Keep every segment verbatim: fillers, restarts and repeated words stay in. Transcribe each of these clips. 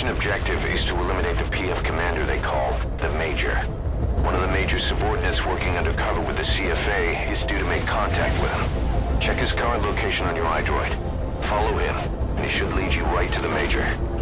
mission objective is to eliminate the P F commander they call the Major. One of the Major's subordinates working undercover with the C F A is due to make contact with him. Check his current location on your iDroid. Follow him, and he should lead you right to the Major.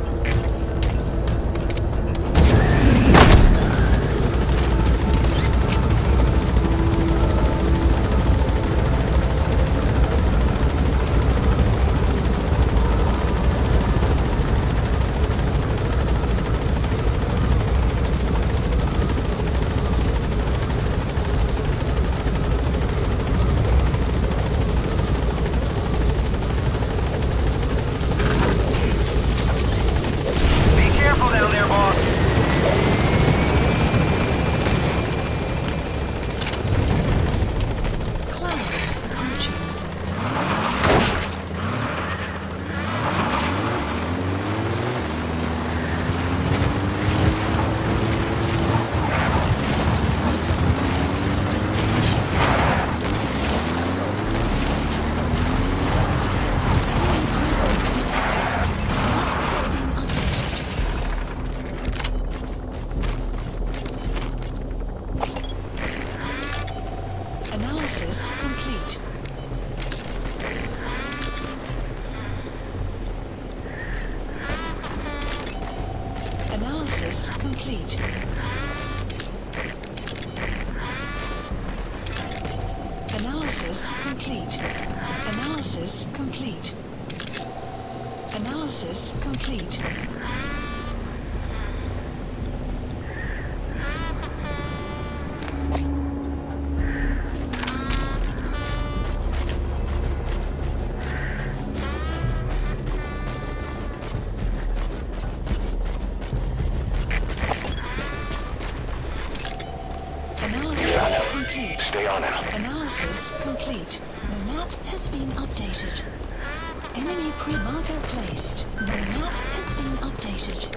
Stay on it. Analysis complete. The map has been updated. Enemy pre-marker placed. The map has been updated.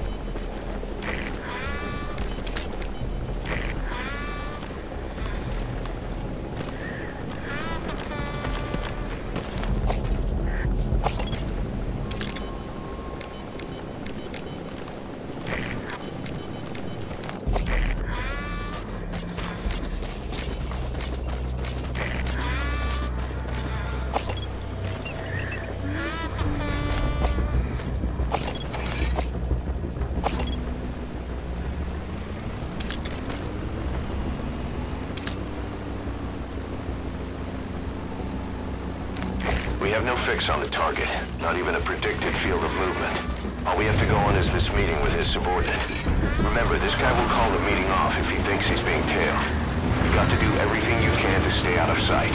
We have no fix on the target, not even a predicted field of movement. All we have to go on is this meeting with his subordinate. Remember, this guy will call the meeting off if he thinks he's being tailed. You've got to do everything you can to stay out of sight.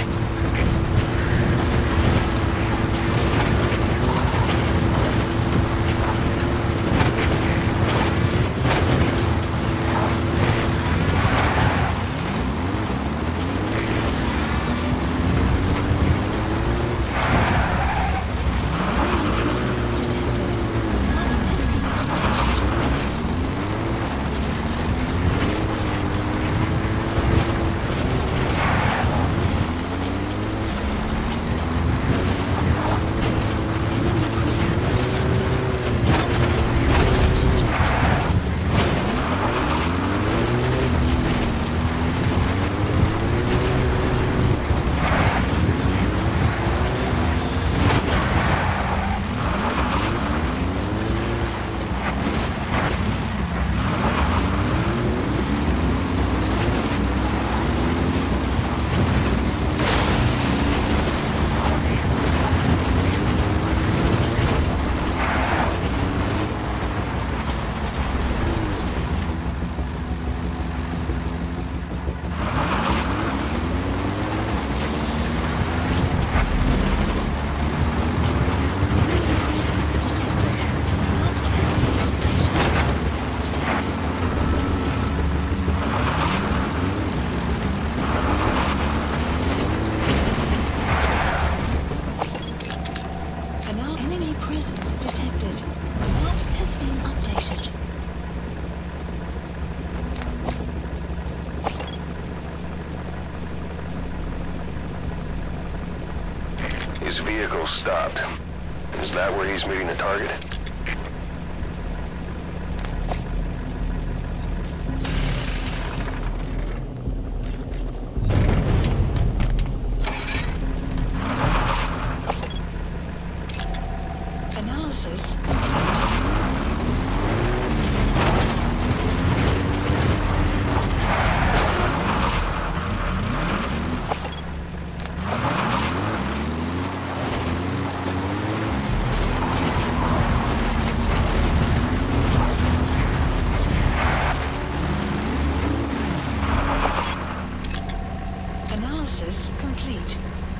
His vehicle stopped. Is that where he's meeting the target? complete.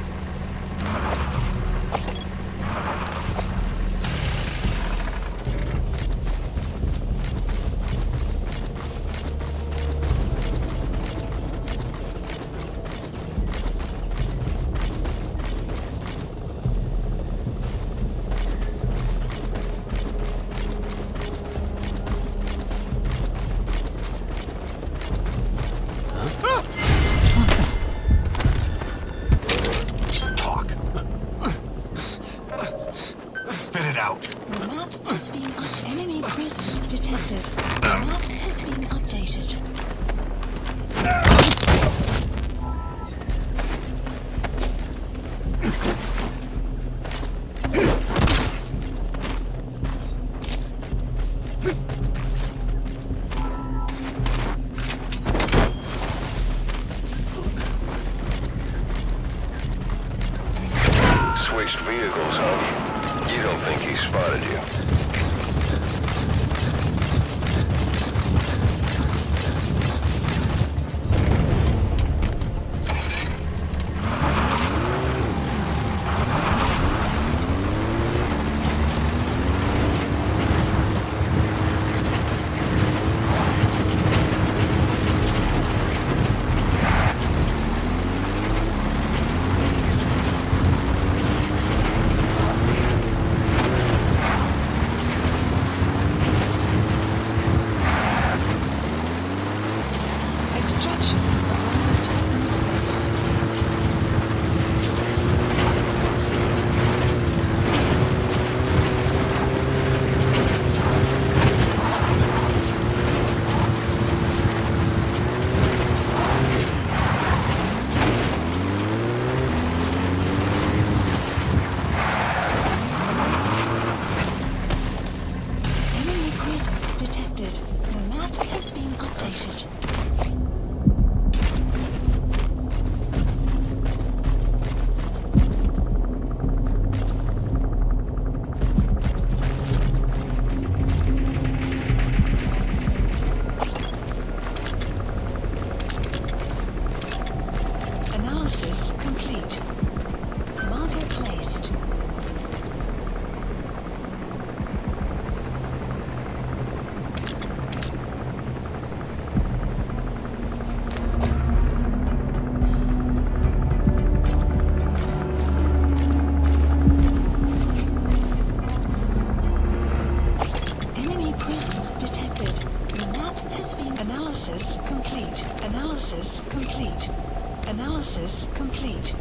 Switched vehicles, huh? You don't think he spotted you? Analysis complete.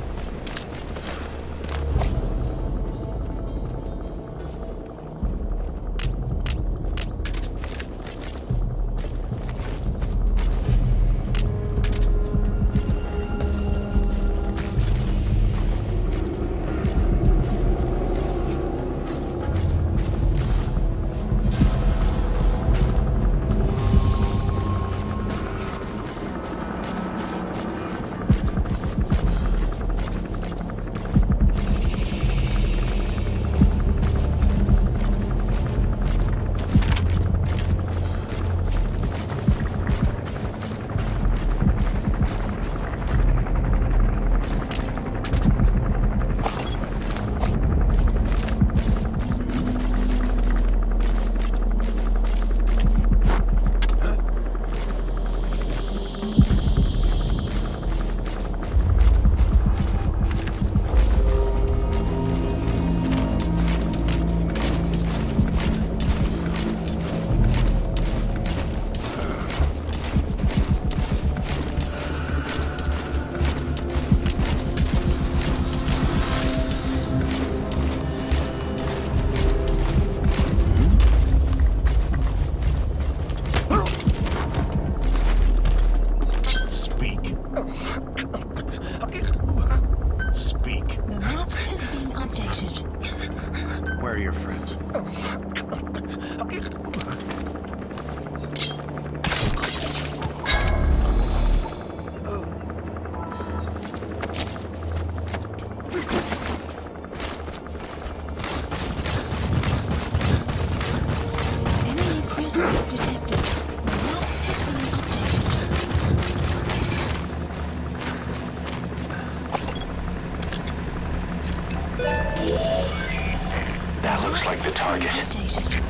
target. Updated.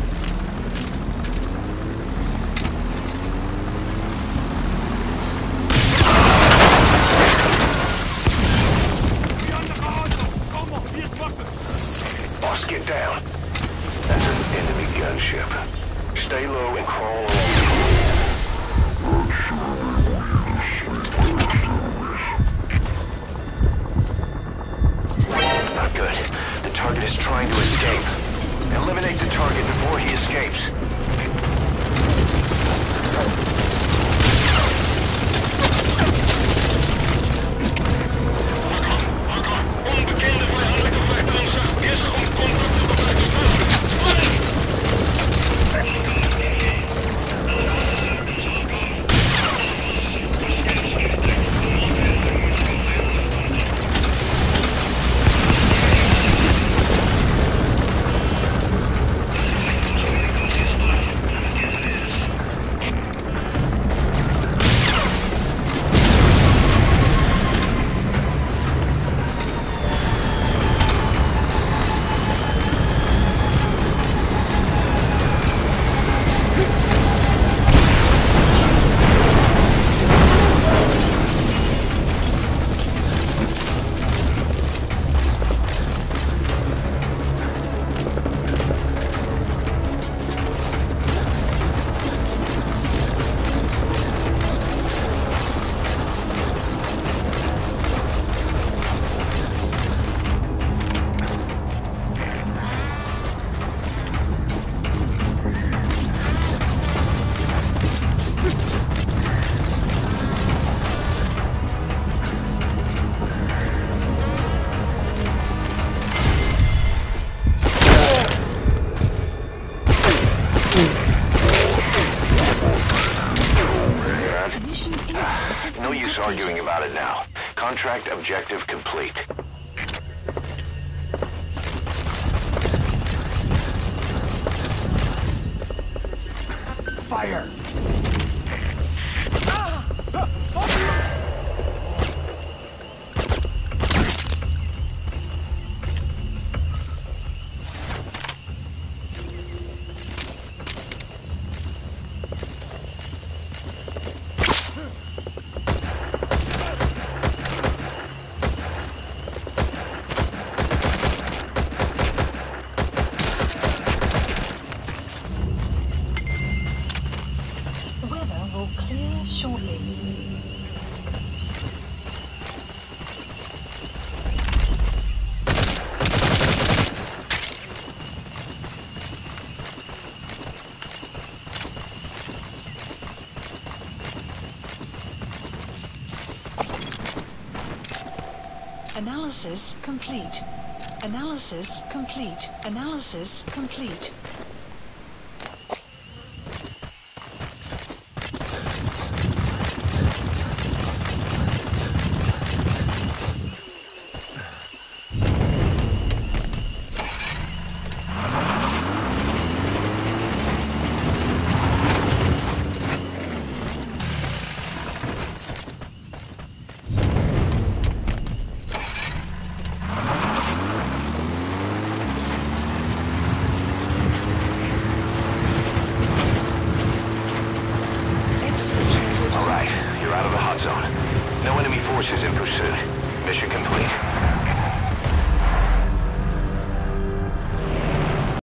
Boss, get down. That's an enemy gunship. Stay low and crawl along. Not good. The target is trying to escape. Eliminate the target before he escapes. No use arguing about it now. Contract objective complete. Fire! Will clear shortly. Analysis complete. Analysis complete. Analysis complete.